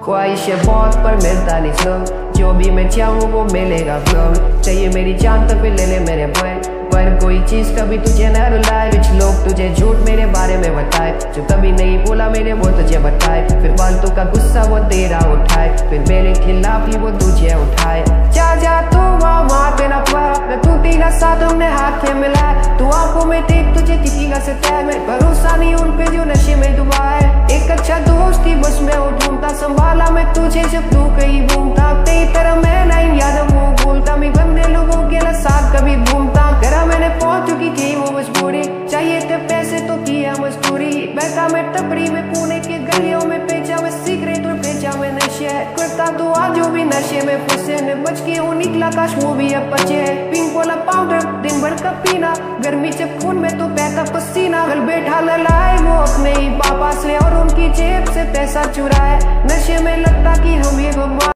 ख्वाहिशें बहुत पर मिलता नहीं सब, जो भी मैं चाहूँ वो मिलेगा कब। चाहिए मेरी जान तो फिर ले ले मेरे भाई, पर कोई चीज कभी तुझे न रुलाए। कुछ लोग तुझे झूठ मेरे बारे में बताए, जो कभी नहीं बोला मैंने वो तुझे बताए। फिर फालतू का गुस्सा वो तेरा उठाए, फिर मेरे खिलाफ ही वो तुझे उठाए। जा तू वहाँ पे ना मैं तू तेरा साथ हमने हाथ में मिलाए। तू आंखों में देख तुझे किसी का सताया, मैं भरोसा नहीं उन पे जो नशे में डुबा है। एक अच्छा दोस्त थी बस मैं वो ढूंढता, संभाला मैं तुझे जब तू कहीं घूमता। तेरी तरह मैं लाइन याद वो बोलता, मैं गंदे लोगों के साथ कभी घूमता। करा मैंने पहुंच चुकी थी वो मजबूरी, चाहिए थे पैसे तो किया मजदूरी। बैठा मैं टपरी में पुणे के गलियों में, बेचा मैं सिगरेट और बेचा मैं नशे। करता तो आज जो भी नशे में फंसे ने, बच के वो निकला काश वो भी अब बचे। पिंक वाला पाउडर दिन भर का पीना, गर्मी जब खून में तो बहता पसीना। घर बैठा ललाए वो अपने ही पापा से, और उनकी जेब से पैसा चुराए। नशे में लगता कि हम ये